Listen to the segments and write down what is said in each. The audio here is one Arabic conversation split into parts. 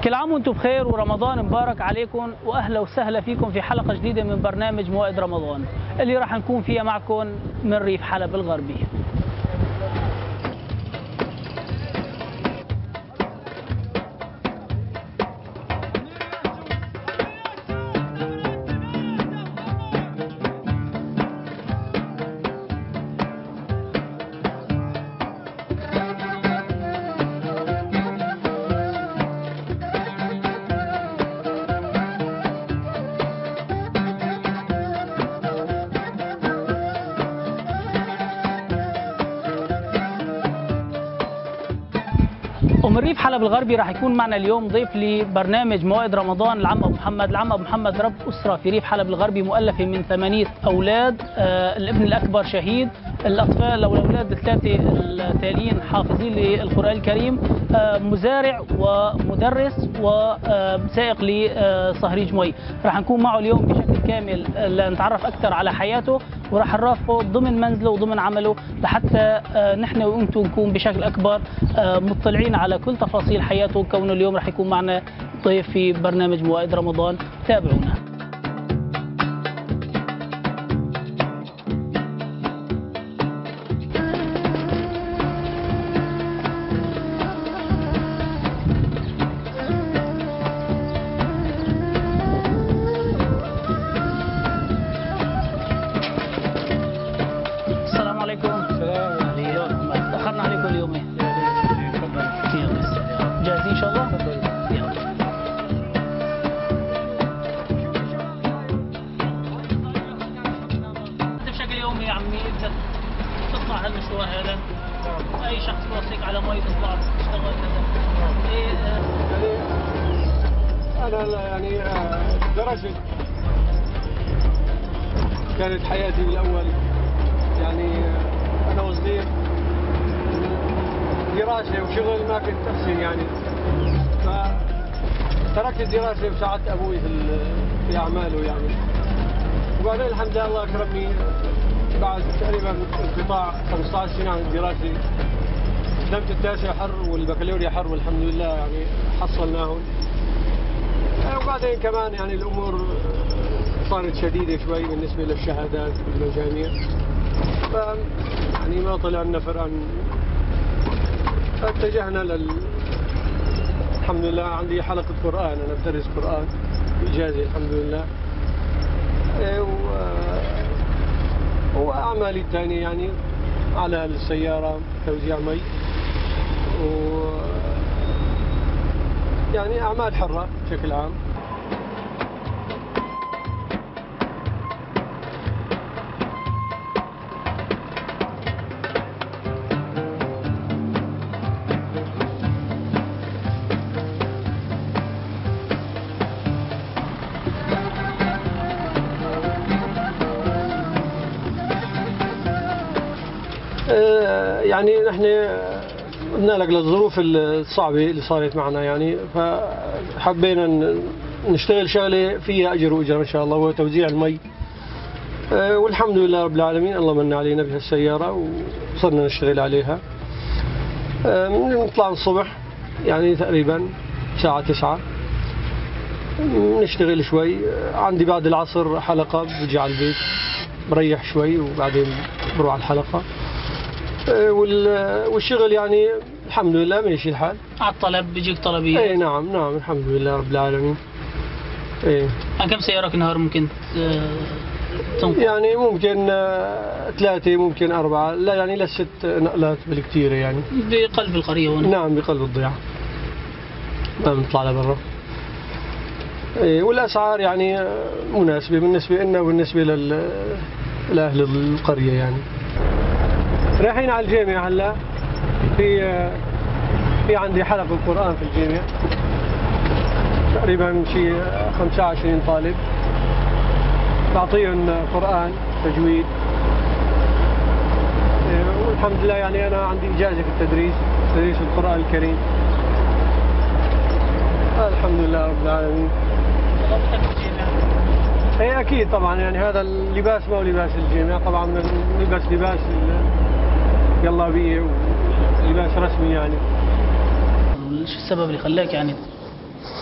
كل عام وانتم بخير ورمضان مبارك عليكم، واهلا وسهلا فيكم في حلقه جديده من برنامج موائد رمضان اللي راح نكون فيها معكم من ريف حلب الغربي. ومن ريف حلب الغربي راح يكون معنا اليوم ضيف لبرنامج موائد رمضان العم ابو محمد. العم ابو محمد رب اسره في ريف حلب الغربي مؤلفه من 8 اولاد، الابن الاكبر شهيد، الاطفال او الاولاد الثلاثه التاليين حافظين للقران الكريم، مزارع ومدرس وسائق لصهريج مي. راح نكون معه اليوم بشكل كامل لنتعرف اكثر على حياته، وراح نرافقه ضمن منزله وضمن عمله لحتى نحن وانتم نكون بشكل اكبر مطلعين على كل تفاصيل حياته، كونه اليوم راح يكون معنا ضيف في برنامج موائد رمضان. تابعونا. السلام عليكم. السلام عليكم. تأخرنا عليكم اليوم. جاهزين ان شاء الله؟ يلا. انت بشكل يومي يا عمي انت تطلع هالمشوار هذا، اي شخص بوصيك على مي تطلع تشتغل كذا. أنا يعني درست، كانت حياتي بالأول يعني أنا وصغير دراسة وشغل ما كنت أحسن يعني، فتركت الدراسة وساعدت أبوي في أعماله يعني. وبعدين الحمد لله الله أكرمني بعد تقريبا انقطاع 15 سنة عن الدراسة، استلمت التاسع حر والبكالوريا حر والحمد لله يعني حصلناهم. وبعدين كمان يعني الأمور صارت شديدة شوي بالنسبة للشهادات والمجاميع، يعني ما طلع لنا فرقا، فاتجهنا الحمد لله عندي حلقة قرآن، أنا بدرس قرآن بإجازة الحمد لله. وأعمالي الثانية يعني على السيارة توزيع مي، يعني أعمال حرة بشكل عام. يعني نحن قلنا لك للظروف الصعبة اللي صارت معنا يعني، فحبينا نشتغل شغلة فيها أجر وأجر إن شاء الله، وهو توزيع المي. والحمد لله رب العالمين الله من علينا بهالسيارة وصرنا نشتغل عليها. نطلع الصبح يعني تقريبا الساعة 9 نشتغل شوي، عندي بعد العصر حلقة بجي على البيت بريح شوي وبعدين بروح على الحلقة. والشغل يعني الحمد لله ماشي الحال. على الطلب بيجيك طلبية؟ اي نعم الحمد لله رب العالمين. ايه. كم سيارة في النهار ممكن تنقل؟ يعني ممكن 3 ممكن 4، لا يعني ل6 نقلات بالكثير يعني. بقلب القرية هون؟ نعم بقلب الضيعة، ما بنطلع لبرا. ايه. والاسعار يعني مناسبة بالنسبة لنا وبالنسبة لأهل القرية يعني. رايحين على الجامعة هلا، في عندي حلقة قرآن في الجامعة، تقريبا شي 25 طالب بعطيهم قرآن تجويد. والحمد لله يعني أنا عندي إجازة في تدريس القرآن الكريم. الحمد لله رب العالمين. اي اكيد طبعا، يعني هذا اللباس ما هو لباس الجامعة، طبعا نلبس لباس جلابية ولباس رسمي يعني. شو السبب اللي خلاك يعني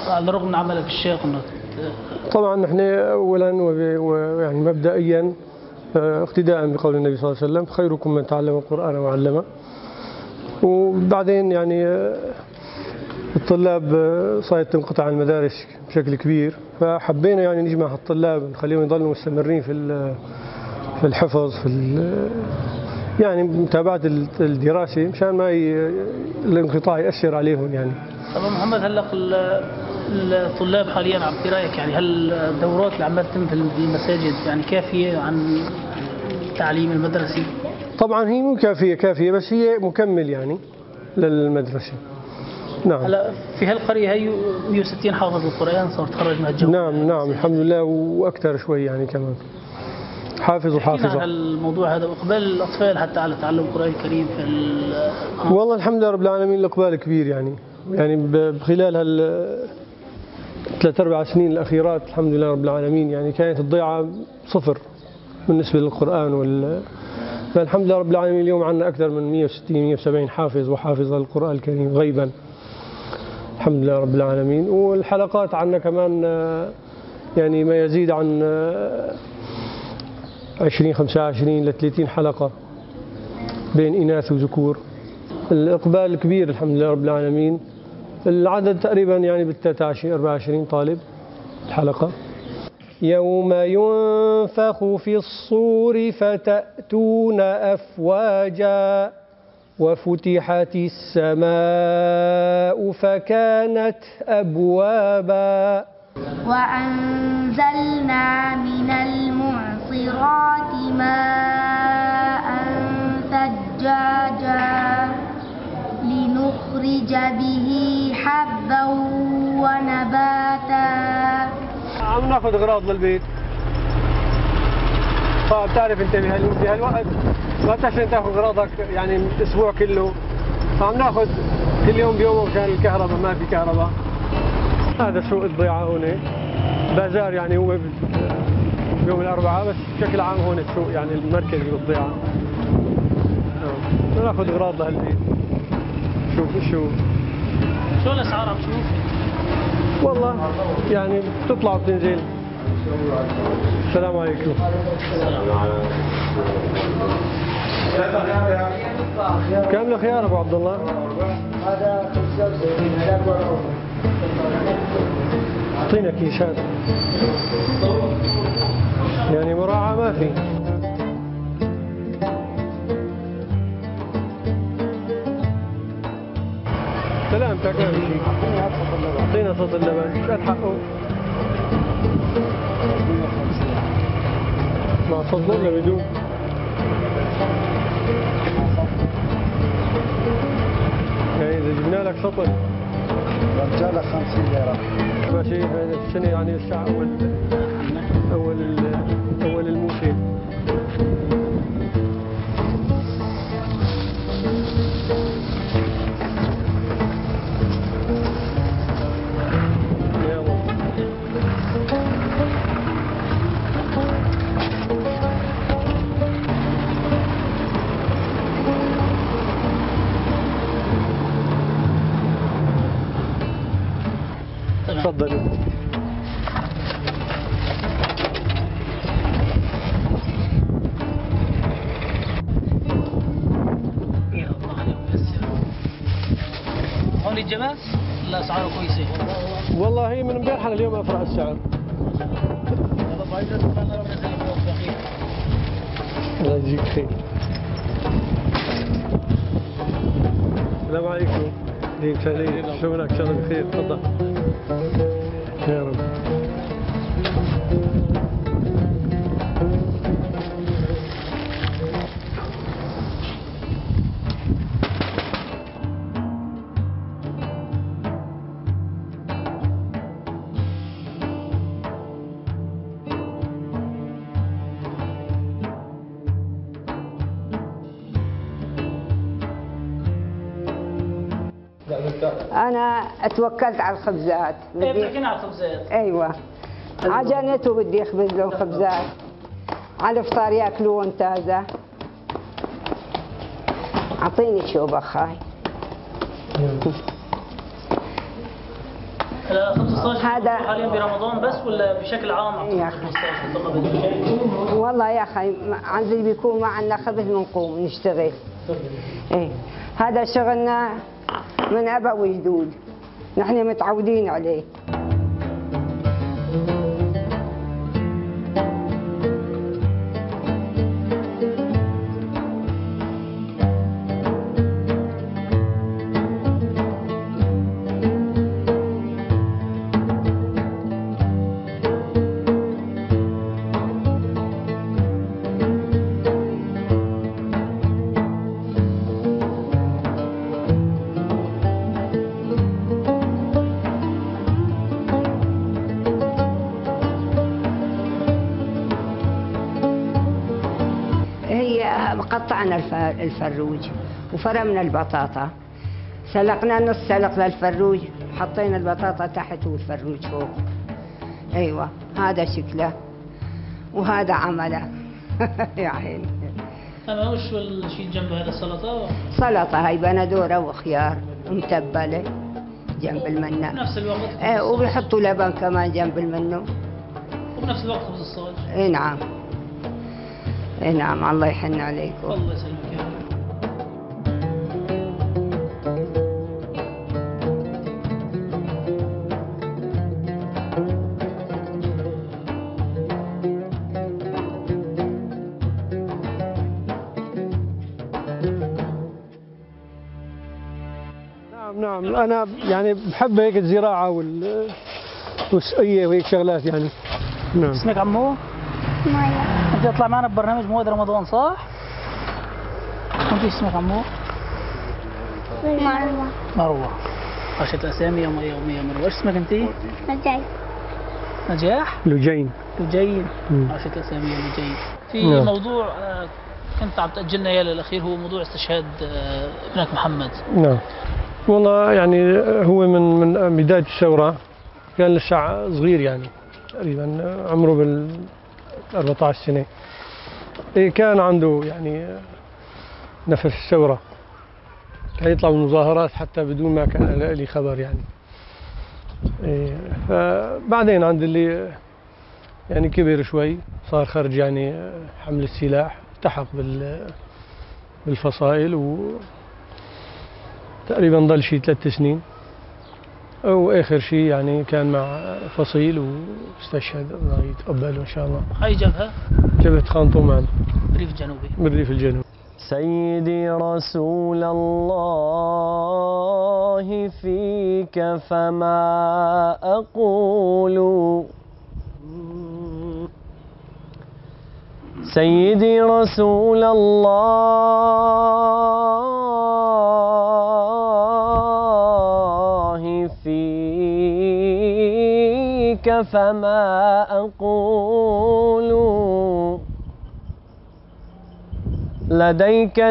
على الرغم من عملك الشاق انه طبعا نحن اولا ويعني مبدئيا اقتداء بقول النبي صلى الله عليه وسلم خيركم من تعلم القرآن وعلمه. وبعدين يعني الطلاب صارت تنقطع عن المدارس بشكل كبير، فحبينا يعني نجمع الطلاب نخليهم يضلوا مستمرين في الحفظ يعني متابعة الدراسة مشان ما الانقطاع يأثر عليهم يعني. طب محمد هلا الطلاب حاليا عم برايك يعني هل الدورات اللي عم تتم في المساجد يعني كافيه عن التعليم المدرسي؟ طبعا هي مو كافيه بس هي مكمل يعني للمدرسه. نعم. هلا في هالقريه هي 160 حافظ القران صار تخرج من الجامعه. نعم الحمد لله واكثر شوي يعني كمان حافظ وحافظه. عن الموضوع هذا واقبال الاطفال حتى على تعلم القران الكريم في والله الحمد لله رب العالمين الاقبال كبير يعني بخلال ثلاث اربع سنين الاخيرات الحمد لله رب العالمين يعني كانت الضيعه صفر بالنسبه للقران فالحمد لله رب العالمين اليوم عندنا اكثر من 160 170 حافظ وحافظه للقران الكريم غيبا الحمد لله رب العالمين. والحلقات عندنا كمان يعني ما يزيد عن 20 25 ل 30 حلقه بين اناث وذكور. الاقبال كبير الحمد لله رب العالمين. العدد تقريبا يعني بال 23 24 طالب الحلقه. يوم ينفخ في الصور فتأتون أفواجا وفتحت السماء فكانت أبوابا وأنزلنا من المعصرات ماء ثجاجا لنخرج به حبا ونباتا. عم ناخذ اغراض للبيت. فبتعرف انت بهالوقت ما تحسن تاخذ اغراضك يعني الاسبوع كله، فعم ناخذ كل يوم بيومه مشان الكهرباء ما في كهرباء. هذا سوق الضيعه هون بازار يعني هو يوم الاربعاء بس بشكل عام هون السوق يعني المركزي للضيعه. ناخذ اغراض لهالبيت. شو الاسعار عم تشوف؟ والله يعني بتطلع وبتنزل. السلام عليكم. كم الخيار ابو عبد الله؟ هذا 75. اعطينا كيسان يعني مراعاة ما في. سلامتك ما في شيء. اعطينا صوت اللبن ايش قد حقه؟ مع صوت ولا بدون؟ يعني اذا جبنا لك سطل رجع لك 50 ليره. ماشي هذا السنه يعني الساعه اول الموسم. تفضلوا. يا الله عليك هون الجماس لا اسعاره كويسه. والله هي من امبارح لليوم افرق السعر. الله يجزيك خير. السلام عليكم. ديك سليم شلونك؟ ان شاء الله بخير. تفضل يا رب. أنا اتوكلت على الخبزات. ايه بتحكينا على الخبزات؟ أيوة عجنت وبدي أخبز لهم خبزات على الفطار ياكلون تازة. أعطيني شوبة خاي. ال 15 هذا- حاليا برمضان بس ولا بشكل عام؟ يا أخي. 15 فقط. والله يا أخي عندي بيكون ما عندنا خبز بنقوم نشتغل. إيه هذا شغلنا من أبا وجدود، نحن متعودين عليه. قطعنا الفروج وفرمنا البطاطا، سلقنا نص سلق للفروج، حطينا البطاطا تحت والفروج فوق. ايوه هذا شكله وهذا عمله. يا عيني. أما وش الشيء جنب هذا السلطة؟ سلطه هي بندوره وخيار متبله جنب المنة. بنفس الوقت ايه وبيحطوا لبن كمان جنب المنه. وبنفس الوقت خبز الصاج. اي نعم. اي نعم الله يحن عليكم. الله يسلمك يا رب. نعم انا يعني بحب هيك الزراعه والسقيه وهيك شغلات يعني. نعم. اسمك عمو؟ مايا. انت تطلع معنا ببرنامج مواد رمضان صح؟ وانت اسمك عمو؟ مروة. مروة. عشت اسامي يا مية ومية مروة، ايش اسمك انت؟ نجاي. نجاح؟ لجين. لجين. عشت اسامي يا لجين. في نعم. موضوع كنت عم تأجلنا اياه للاخير، هو موضوع استشهاد ابنك محمد. نعم. والله يعني هو من بدايه الثوره، كان لسه صغير يعني تقريبا عمره 14 سنه. إيه كان عنده يعني نفس الثوره، كان يطلع بالمظاهرات حتى بدون ما كان لي خبر يعني. إيه فبعدين عند اللي يعني كبر شوي، صار خرج يعني حمل السلاح، التحق بالفصائل تقريبا ضل شي 3 سنين، واخر شيء يعني كان مع فصيل واستشهد، الله يتقبله ان شاء الله. هاي جبهة؟ جبهة خان طومان الريف الجنوبي. بالريف الجنوبي. سيدي رسول الله فيك فما أقول، سيدي رسول الله فيك فما أقول، لديك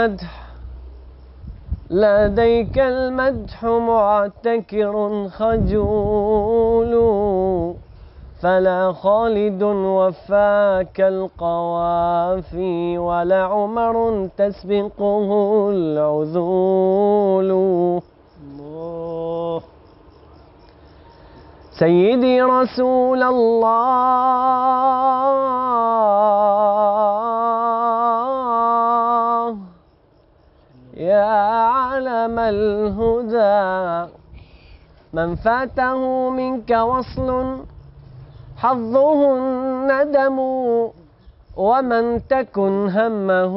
المدح معتكر خجول، فلا خالد وفاك القوافي ولا عمر تسبقه العذول. الله. سيدي رسول الله يا علم الهدى، من فاته منك وصل حظه الندم، ومن تكن همه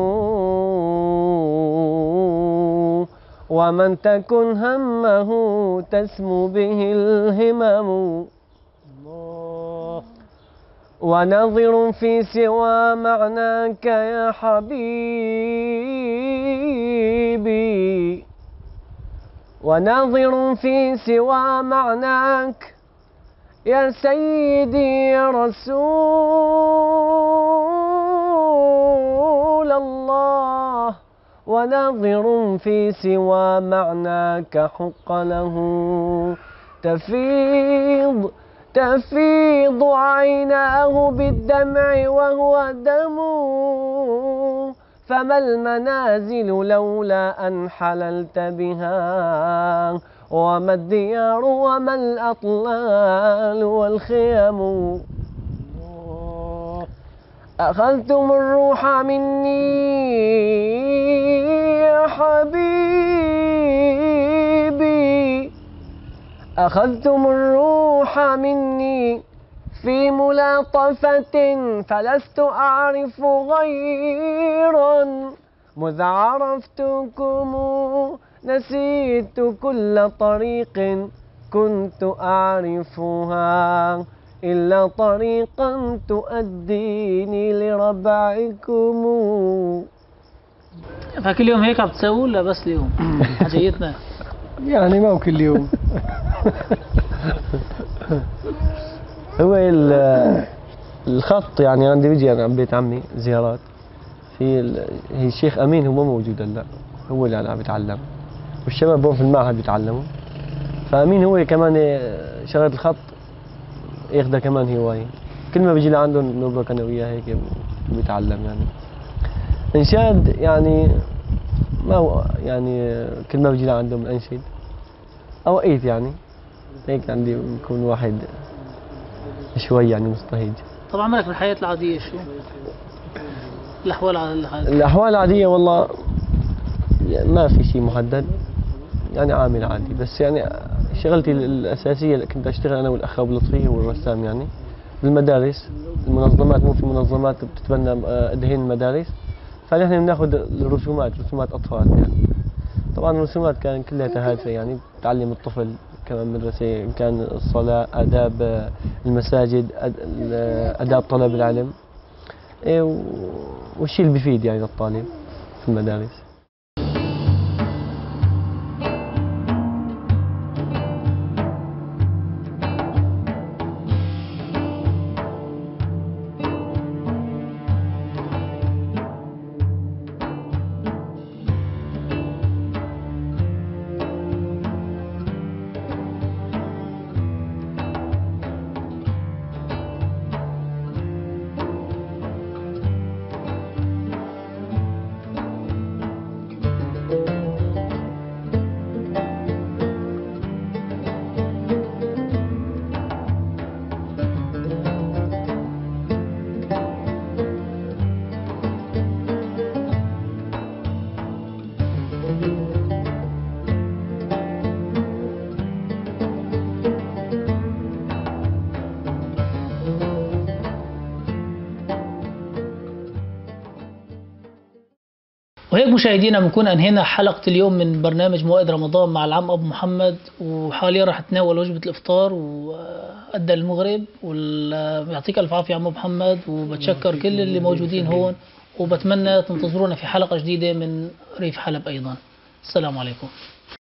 تسمو به الهمم. الله. ونظر في سوى معناك يا حبيبي، ونظر في سوى معناك يا سيدي يا رسول الله، وناظر في سوى معناك حق له تفيض عيناه بالدمع وهو دم، فما المنازل لولا أن حللت بها، وما الديار وما الأطلال والخيم. أخذتم الروح مني يا حبيبي، أخذتم الروح مني في ملاطفة، فلست أعرف غيرا مذ عرفتكم. نسيت كل طريق كنت أعرفها إلا طريقا تؤديني لربعكم. فكل يوم هيك عم تسووا ولا بس اليوم؟ حاجيتنا يعني ما هو كل يوم. هو الخط يعني عندي بيجي أنا عند بيت عمي زيارات، هي الشيخ أمين هو ما موجود هلا، هو اللي أنا عم بيتعلم، والشباب هون في المعهد بيتعلموا، فأمين هو كمان شغلة الخط ياخدها كمان هواية، كل ما بيجي لعندهم نبرك أنا وياه هيك بيتعلم. يعني إنشاد يعني ما هو يعني كل ما بيجي لعندهم أنشد أوقيت يعني هيك عندي بكون واحد شوي يعني مستهيج. طبعا عملك بالحياة العادية شو؟ الأحوال الأحوال العادية والله ما في شيء محدد، يعني عامل عادي، بس يعني شغلتي الأساسية اللي كنت أشتغل أنا والأخ أبو لطفي والرسام يعني بالمدارس، المنظمات، مو في منظمات بتتبنى دهين المدارس، فنحن بناخذ الرسومات، رسومات أطفال يعني. طبعا الرسومات كان كلها هادفة يعني بتعلم الطفل كمان مدرسة، إن كان الصلاة، آداب المساجد، آداب طلب العلم، والشيء اللي بيفيد يعني للطالب في المدارس. وهيك مشاهدينا بنكون انهينا حلقة اليوم من برنامج موائد رمضان مع العم ابو محمد، وحاليا راح اتناول وجبة الافطار وادى المغرب، ويعطيك الف عافية عم ابو محمد، وبتشكر كل اللي موجودين هون، وبتمنى تنتظرونا في حلقة جديدة من ريف حلب ايضا. السلام عليكم.